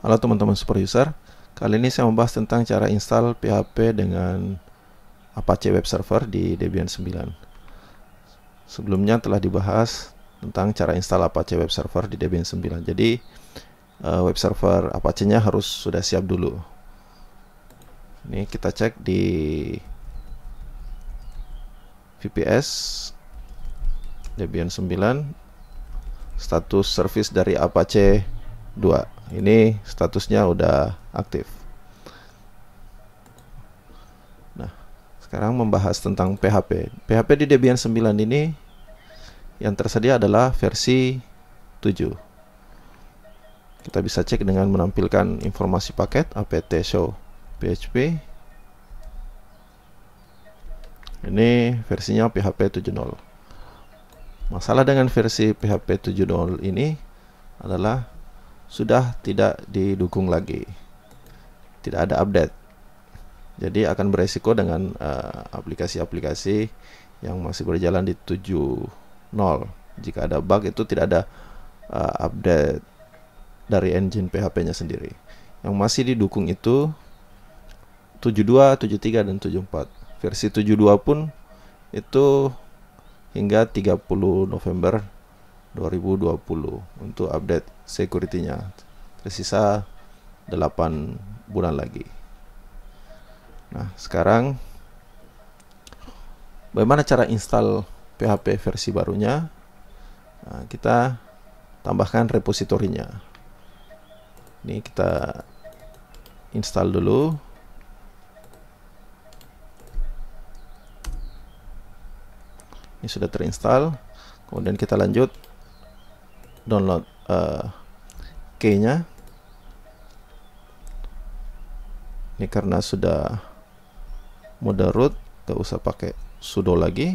Halo teman-teman super user, kali ini saya membahas tentang cara install PHP dengan Apache Web Server di Debian 9. Sebelumnya telah dibahas tentang cara install Apache Web Server di Debian 9. Jadi web server Apache-nya harus sudah siap dulu. Ini kita cek di VPS Debian 9, status service dari Apache 2. Ini statusnya udah aktif. Nah, sekarang membahas tentang PHP. PHP di Debian 9 ini yang tersedia adalah versi 7. Kita bisa cek dengan menampilkan informasi paket apt show php. Ini versinya PHP 7.0. Masalah dengan versi PHP 7.0 ini adalah sudah tidak didukung lagi, tidak ada update. Jadi akan beresiko dengan aplikasi-aplikasi yang masih berjalan di 7.0. Jika ada bug itu tidak ada update dari engine PHP-nya sendiri. Yang masih didukung itu 7.2, 7.3, dan 7.4. Versi 7.2 pun itu hingga 30 November 2020 untuk update security-nya. Tersisa 8 bulan lagi. Nah, sekarang bagaimana cara install PHP versi barunya? Nah, kita tambahkan repositorinya. Ini kita install dulu. Ini sudah terinstall. Kemudian kita lanjut download key-nya. Ini karena sudah mode root, gak usah pakai sudo lagi.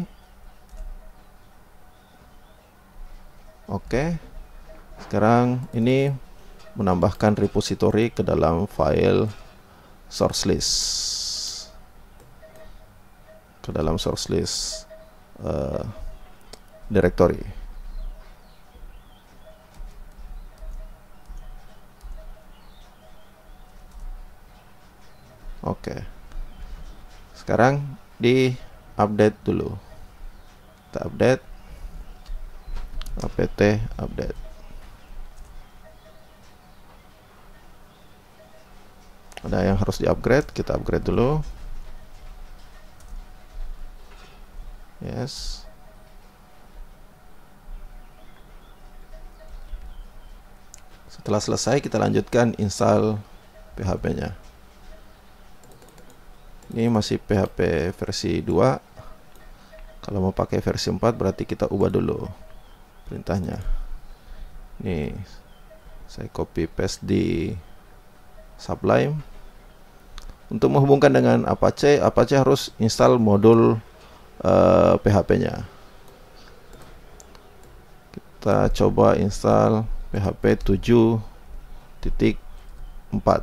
Oke. Sekarang ini menambahkan repository ke dalam file source list. Ke dalam source list directory. Oke. Sekarang di update dulu. Kita update apt update. Ada yang harus di-upgrade, kita upgrade dulu. Yes. Setelah selesai, kita lanjutkan install PHP-nya. Ini masih PHP versi 2. Kalau mau pakai versi 4 berarti kita ubah dulu perintahnya. Ini saya copy paste di Sublime. Untuk menghubungkan dengan Apache, Apache harus install modul PHP-nya. Kita coba install PHP 7.4.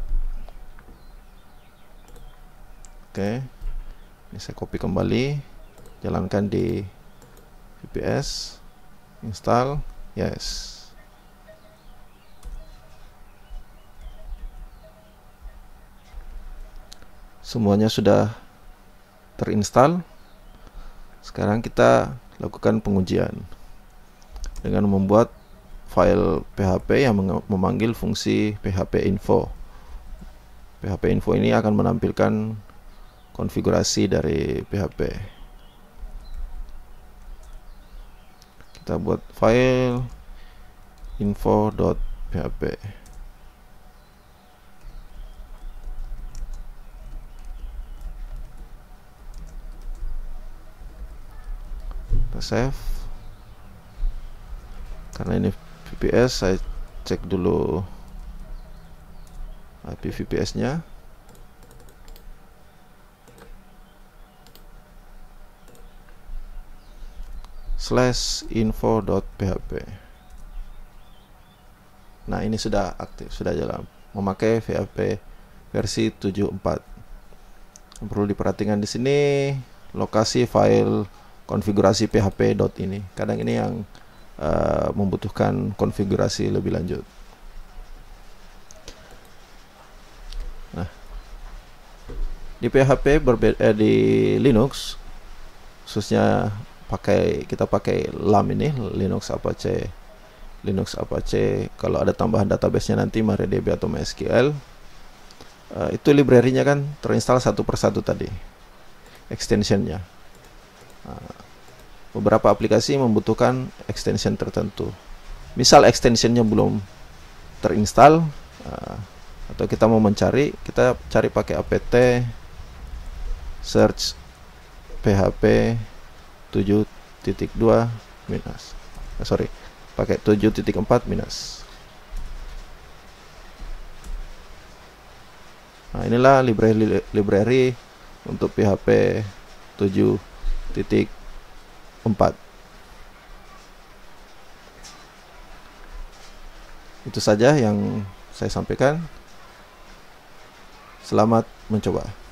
Oke, ini saya copy kembali, jalankan di VPS, install, yes. Semuanya sudah terinstall. Sekarang kita lakukan pengujian dengan membuat file PHP yang memanggil fungsi PHP info. PHP info ini akan menampilkan konfigurasi dari PHP. Kita buat file info.php. Kita save. Karena ini VPS, saya cek dulu IP VPS-nya. /info.php. Nah, ini sudah aktif, sudah jalan, memakai PHP versi 7.4. Yang perlu diperhatikan di sini lokasi file konfigurasi PHP ini. Kadang ini yang membutuhkan konfigurasi lebih lanjut. Di PHP berbeda, di Linux khususnya kita pakai LAM ini, Linux Apache. Kalau ada tambahan database-nya nanti MariaDB atau MySQL, itu library-nya kan terinstall satu persatu tadi, extension-nya. Beberapa aplikasi membutuhkan extension tertentu. Misal extension-nya belum terinstall, atau kita mau mencari, kita cari pakai apt search php 7.2 minus, pakai 7.4 minus. Nah, inilah library untuk PHP 7.4. Itu saja yang saya sampaikan. Selamat mencoba.